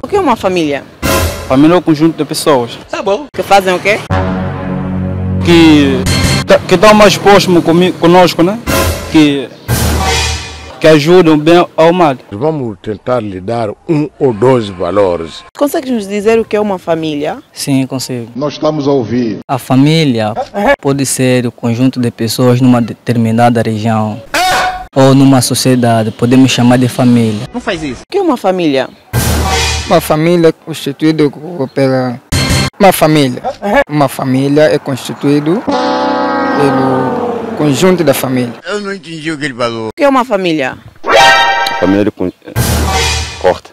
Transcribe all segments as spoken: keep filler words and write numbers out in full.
O que é uma família? Família é um conjunto de pessoas. Tá bom. Que fazem o quê? Que que estão mais próximos conosco, né? Que que ajudam bem ao mal. Vamos tentar lhe dar um ou dois valores. Consegue nos dizer o que é uma família? Sim, consigo. Nós estamos a ouvir. A família pode ser o conjunto de pessoas numa determinada região ou numa sociedade. Podemos chamar de família. Não faz isso. O que é uma família? Uma família é constituída pela... Uma família. Uma família é constituída pelo conjunto da família. Eu não entendi o que ele falou. O que é uma família? Família com... corta.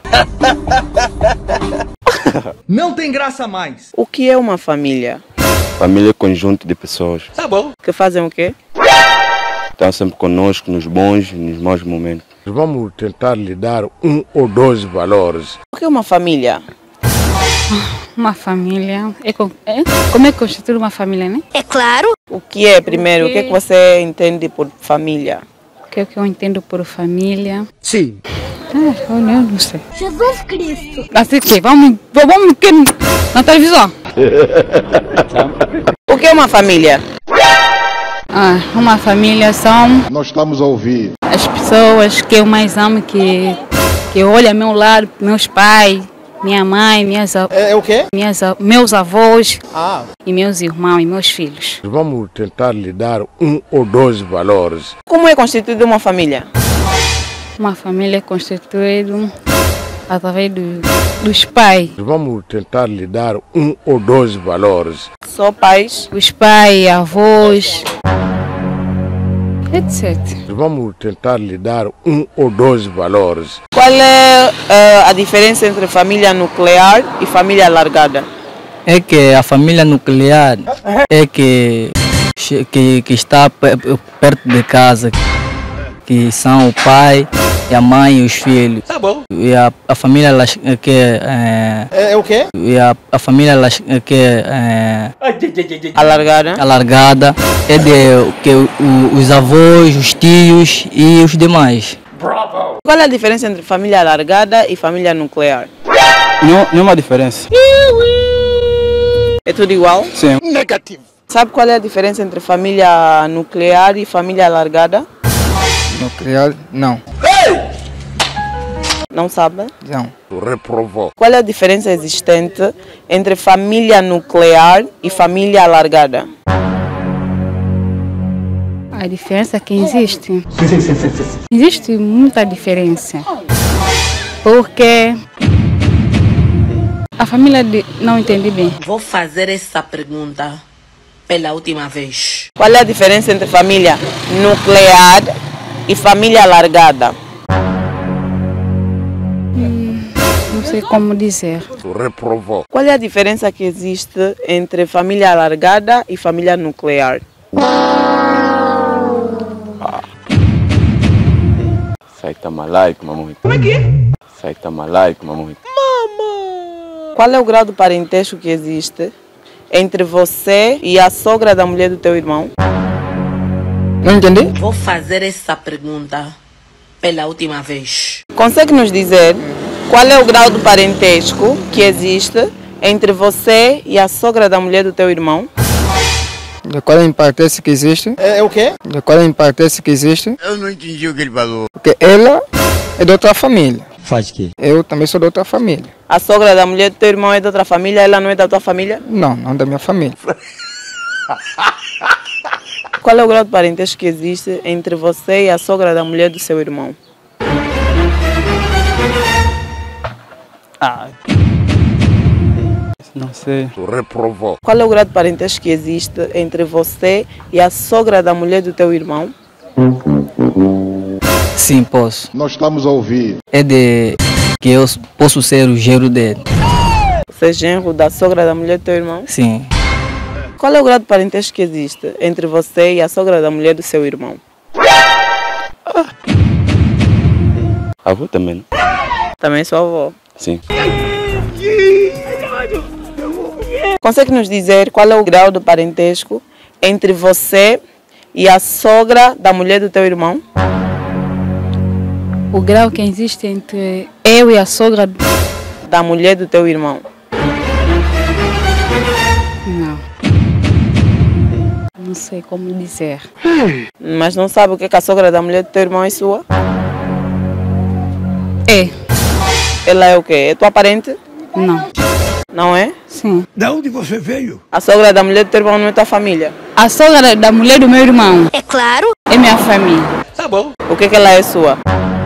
Não tem graça mais. O que é uma família? Família é conjunto de pessoas. Tá bom. Que fazem o quê? Estão sempre conosco nos bons e nos maus momentos. Vamos tentar lhe dar um ou dois valores. O que é uma família? Uma família. É, com, é? Como é que constitui uma família, né? É claro. O que é primeiro? O que, o que é que você entende por família? O que é que eu entendo por família? Sim. Ah, eu não sei. Jesus Cristo. Assim que vamos, vamos que na televisão. O que é uma família? Ah, uma família são Nós estamos a ouvir. as pessoas que eu mais amo, que que olham ao meu lado, meus pais, minha mãe, minhas É, é o quê? minhas meus avós Ah. e meus irmãos e meus filhos. Vamos tentar lhe dar um ou dois valores. Como é constituída uma família? Uma família é constituída através do, dos pais. Vamos tentar lhe dar um ou dois valores. Só pais? Os pais, avós, etcétera. Vamos tentar lhe dar um ou dois valores. Qual é uh, a diferença entre família nuclear e família alargada? É que a família nuclear é que, que, que está perto de casa, que são o pai, a mãe e os filhos. Tá bom. E a, a família que é, É, é o quê? e a, a família que é Alargada? alargada é de que o, os avós, os tios e os demais. Qual é a diferença entre família alargada e família nuclear? Não, nenhuma diferença. É tudo igual? Sim. Negativo. Sabe qual é a diferença entre família nuclear e família alargada? Nuclear, não. Não sabe? Não. Reprovou. Qual é a diferença existente entre família nuclear e família alargada? A diferença que existe. Existe muita diferença. Porque a família de, não entende bem. Vou fazer essa pergunta pela última vez. Qual é a diferença entre família nuclear e família alargada? Não sei como dizer. Reprovou. Qual é a diferença que existe entre família alargada e família nuclear? Sai tá malaico, mamãe. Como é que é? Sai tá malaico, mamãe. Qual é o grau de parentesco que existe entre você e a sogra da mulher do teu irmão? Não entendi? Vou fazer essa pergunta pela última vez. Consegue nos dizer qual é o grau de parentesco que existe entre você e a sogra da mulher do teu irmão? De qual é a importância que existe? É, é o quê? De qual é a importância que existe? Eu não entendi o que ele falou. Porque ela é de outra família. Faz o quê? Eu também sou de outra família. A sogra da mulher do teu irmão é de outra família, ela não é da tua família? Não, não da minha família. Qual é o grau de parentesco que existe entre você e a sogra da mulher do seu irmão? Ah. Não sei. Reprovou. Qual é o grau de parentesco que existe entre você e a sogra da mulher do teu irmão? Sim, posso. Nós estamos a ouvir. É de que eu posso ser o genro dele. Você é genro da sogra da mulher do teu irmão? Sim. Qual é o grau de parentesco que existe entre você e a sogra da mulher do seu irmão? Avô também, né? Também sou avó. Sim. Consegue nos dizer qual é o grau de parentesco entre você e a sogra da mulher do teu irmão? O grau que existe entre eu e a sogra da mulher do teu irmão? Não. Não sei como dizer. Mas não sabe o que, é que a sogra da mulher do teu irmão é sua? É. Ela é o quê? É tua parente? Não. Não é? Sim. De onde você veio? A sogra da mulher do teu irmão não é tua família? A sogra da mulher do meu irmão. É claro. É minha família. Tá bom. O que, é que ela é sua?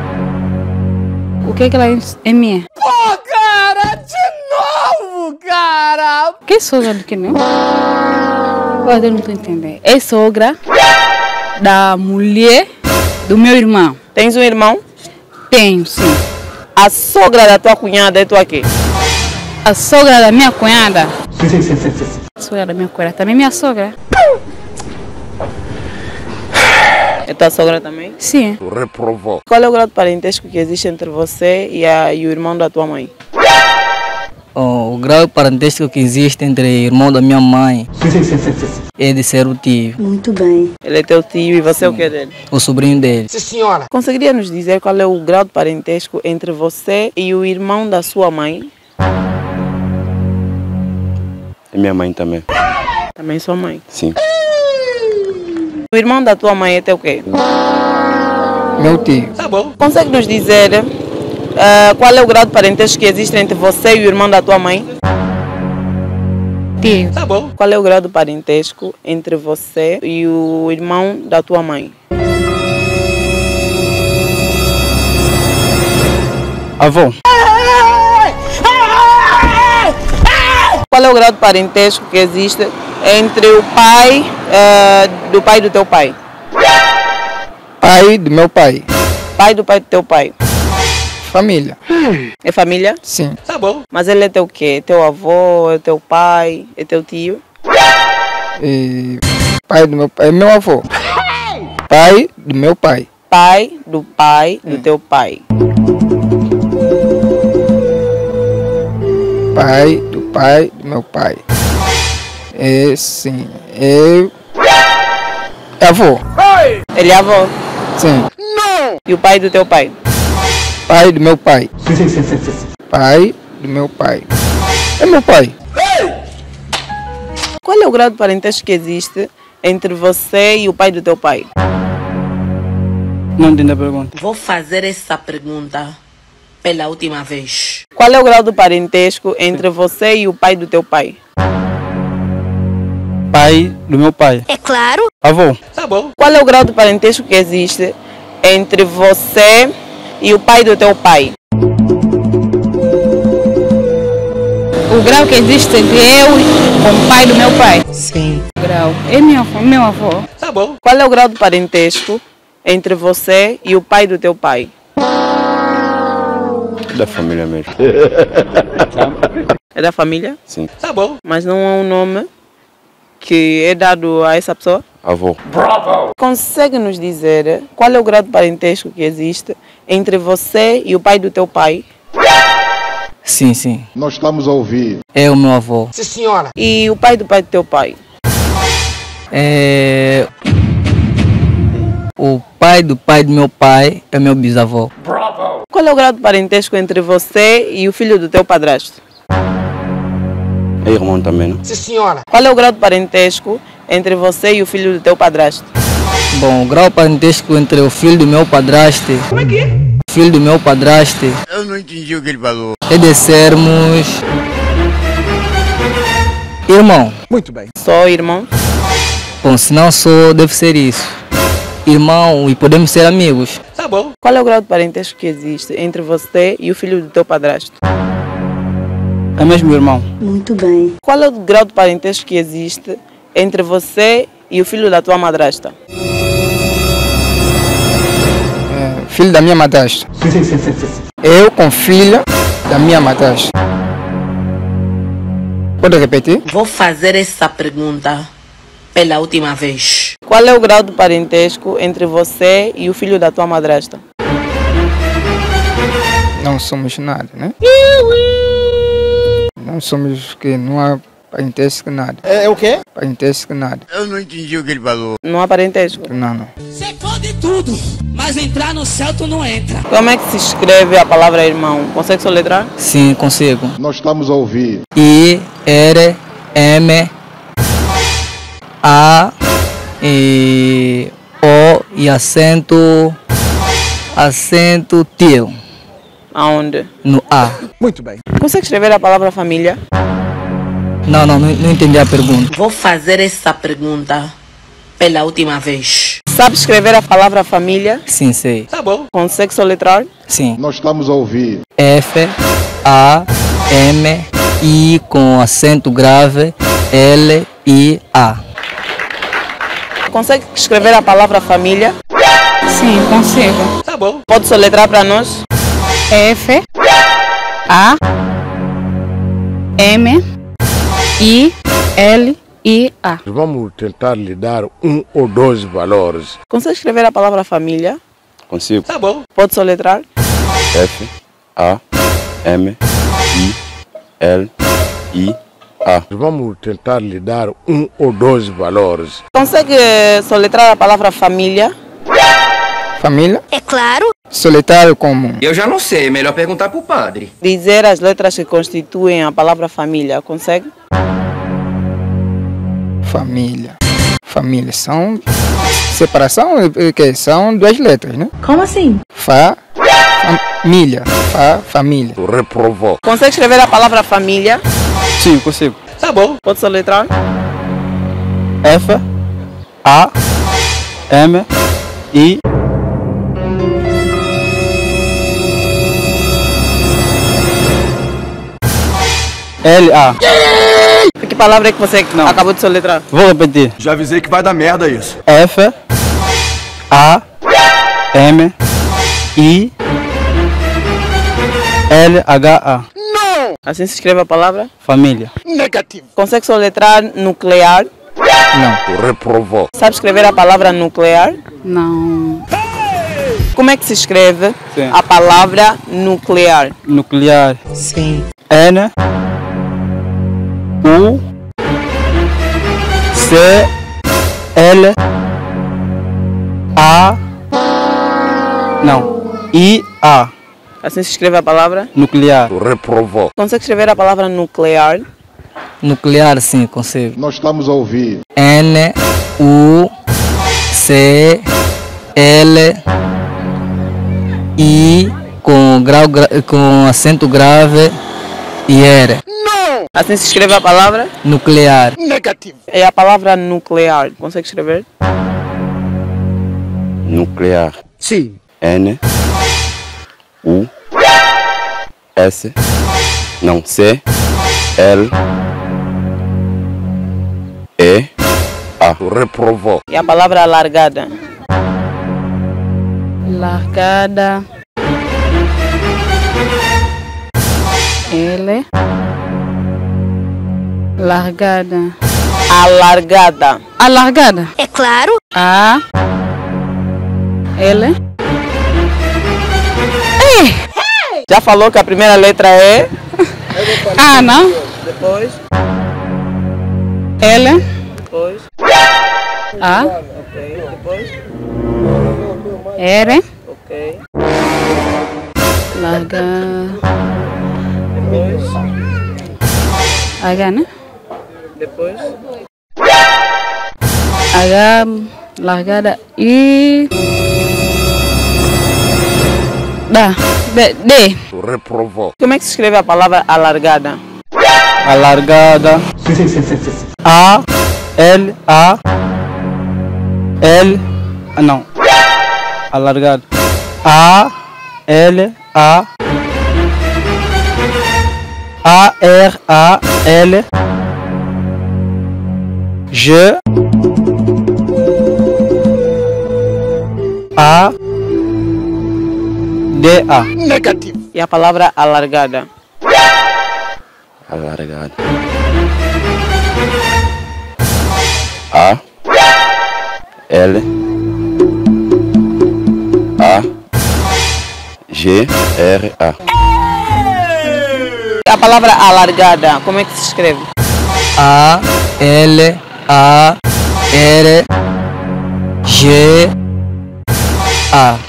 O que é que ela é, é minha? Pô, cara, de novo, cara! Que sogra do que não? Eu não estou entendendo. É sogra da mulher do meu irmão. Tens um irmão? Tenho, sim. A sogra da tua cunhada é tua quê? A sogra da minha cunhada. Sim, sim, sim, sim. A sogra da minha cunhada também é minha sogra. É tua sogra também? Sim. Tu reprovou. Qual é o grau de parentesco que existe entre você e, a, e o irmão da tua mãe? Oh, o grau de parentesco que existe entre o irmão da minha mãe é de ser o tio, Muito bem. Ele é teu tio e você é o que dele? o sobrinho dele. Sim, senhora. Conseguiria nos dizer qual é o grau de parentesco entre você e o irmão da sua mãe? É minha mãe também. Também sua mãe. Sim. O irmão da tua mãe é teu quê? Meu tio. Tá bom. Consegue nos dizer uh, qual é o grau de parentesco que existe entre você e o irmão da tua mãe? Tio. Tá bom. Qual é o grau de parentesco entre você e o irmão da tua mãe? Avô. Qual é o grau de parentesco que existe entre o pai uh, do pai do teu pai? Pai do meu pai. Pai do pai do teu pai. Família. É família? Sim. Tá bom. Mas ele é teu quê? É teu avô? É teu pai? É teu tio? E pai do meu pai. É meu avô. Pai do meu pai. Pai do pai do teu pai. Pai do pai do meu pai. É sim. É. É avô. Ele é avô? Sim. E o pai do teu pai? Pai do meu pai. Pai do meu pai. É meu pai. Qual é o grau de parentesco que existe entre você e o pai do teu pai? Não entendi a pergunta. Vou fazer essa pergunta pela última vez. Qual é o grau de parentesco entre você e o pai do teu pai? Pai do meu pai. É claro. Avô. Tá bom. Qual é o grau de parentesco que existe entre você e o pai do teu pai? O grau que existe entre eu com o pai do meu pai. Sim. O grau. É meu, meu avô. Tá bom. Qual é o grau de parentesco entre você e o pai do teu pai? Da família mesmo. É da família? Sim. Tá bom. Mas não há um nome que é dado a essa pessoa? Avô. Consegue nos dizer qual é o grau de parentesco que existe entre você e o pai do teu pai? Sim, sim. Nós estamos a ouvir. É o meu avô. Sim, senhora. E o pai do pai do teu pai? É... O pai do pai do meu pai é meu bisavô. Qual é o grau de parentesco entre você e o filho do teu padrasto? É irmão também, não? Sim, senhora. Qual é o grau de parentesco entre você e o filho do teu padrasto? Bom, o grau parentesco entre o filho do meu padrasto. Como é que é? O filho do meu padrasto. Eu não entendi o que ele falou. É de sermos. Irmão. Muito bem. Só irmão? Bom, se não sou, deve ser isso. Irmão, e podemos ser amigos. Tá bom. Qual é o grau de parentesco que existe entre você e o filho do teu padrasto? É mesmo irmão. Muito bem. Qual é o grau de parentesco que existe entre você e o filho da tua madrasta? É, filho da minha madrasta. Eu com filha da minha madrasta. Pode repetir? Vou fazer essa pergunta pela última vez. Qual é o grau de parentesco entre você e o filho da tua madrasta? Não somos nada, né? Não somos que não há parentesco nada. É, é o quê? Parentesco nada. Eu não entendi o que ele falou. Não há parentesco? Não, não. Você pode tudo, Mas entrar no céu tu não entra. Como é que se escreve a palavra irmão? Consegue soletrar? Sim, consigo. Nós estamos a ouvir. I, R, M, A, e O e acento, acento tio. Aonde? No A. Muito bem. Consegue escrever a palavra família? Não, não, não, não entendi a pergunta. Vou fazer essa pergunta pela última vez. Sabe escrever a palavra família? Sim, sei. Tá bom. Consegue soletrar? Sim. Nós estamos a ouvir. F, A, M, I com acento grave, L, I, A. Consegue escrever a palavra família? Sim, consigo. Tá bom. Pode soletrar para nós? F, A, M, I, L, I, A. Vamos tentar lhe dar um ou dois valores. Consegue escrever a palavra família? Consigo. Tá bom. Pode soletrar? F, A, M, I, L, I, A. Vamos tentar lhe dar um ou dois valores. Consegue soletrar a palavra família? Família? É claro. Solitário como? Eu já não sei, é melhor perguntar pro padre. Dizer as letras que constituem a palavra família, consegue? Família. Família são... Separação, eh, que são duas letras, né? Como assim? Fa... Família. Fa... Família. Reprovou. Consegue escrever a palavra família? Sim, consigo. Tá bom. Pode soletrar? F, A, M, I, L, A. Que palavra é que você Não. acabou de soletrar? Vou repetir. Já avisei que vai dar merda isso. F, A, M, I, L, H, A. Assim se escreve a palavra? Família. Negativo. Consegue soletrar nuclear? Não. Reprovou. Sabe escrever a palavra nuclear? Não. Como é que se escreve Sim. a palavra nuclear? Nuclear. Sim. N, U, C, L, A, não, I, A. Assim se escreve a palavra? Nuclear. Reprovou. Consegue escrever a palavra nuclear? Nuclear, sim, consigo. Nós estamos a ouvir. N, U, C, L, I com, grau, gra, com acento grave e R. Assim se escreve a palavra? Nuclear. Negativo. É a palavra nuclear. Consegue escrever? Nuclear. Sim. N, U, S, não, C, L, E, A. Reprovou. E a palavra largada? Largada. L. Largada. Alargada. Alargada. É claro. A. L. Já falou que a primeira letra é? A, não? Depois? L. Depois? A. Ok. Depois? R. Ok. Larga. Depois? H, né? Depois? H. Largada. E. Da. D. D. Reprovou. Como é que se escreve a palavra alargada? Alargada. A, L, A, L, ah, não. Alargada. A, L, A, A, R, A, L, G, A, D, A. Negativo. E a palavra alargada? Alargado. A, L, A, G, R, A. A palavra alargada, como é que se escreve? A, L, A, R, G, A.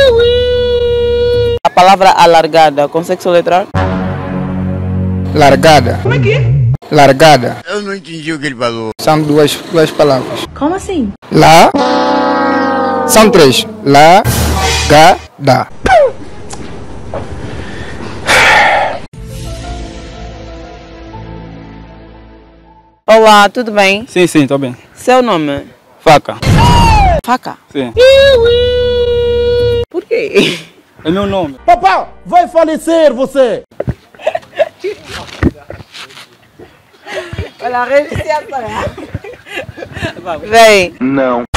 A palavra alargada, consegue soletrar? Largada. Como é que é? Largada. Eu não entendi o que ele falou. São duas, duas palavras. Como assim? Lá. São três. Lá. Ga. Da. Olá, tudo bem? Sim, sim, tô bem. Seu nome? Faca. Faca? Sim. Por quê? É meu nome. Papá, vai falecer você! Olha, Vem. Não.